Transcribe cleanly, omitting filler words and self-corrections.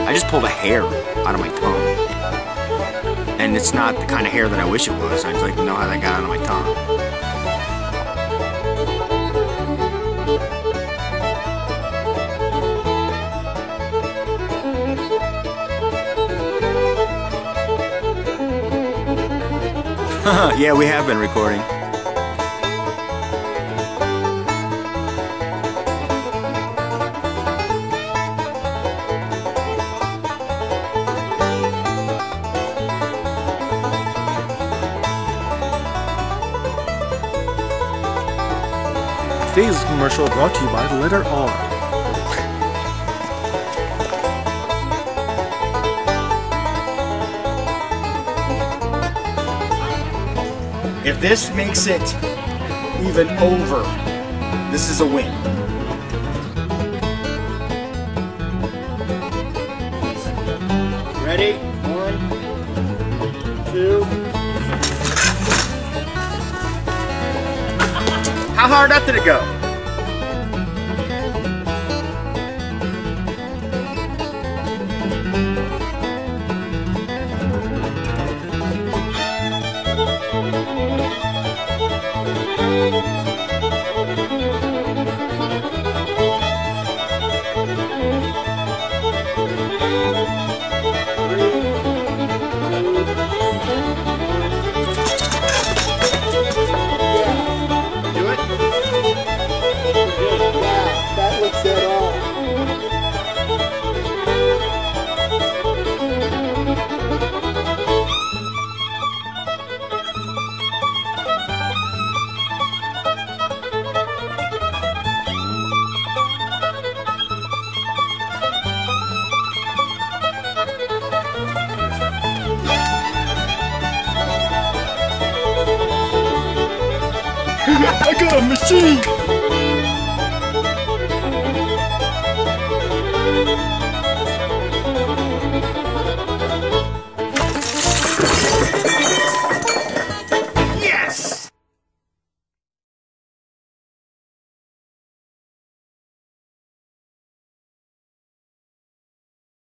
I just pulled a hair out of my tongue. And it's not the kind of hair that I wish it was. I'd like to know how that got out of my tongue. Yeah, we have been recording. Today's commercial brought to you by the letter R. If this makes it even over, this is a win. Ready? 1, 2. How hard up did it go? I got a machine!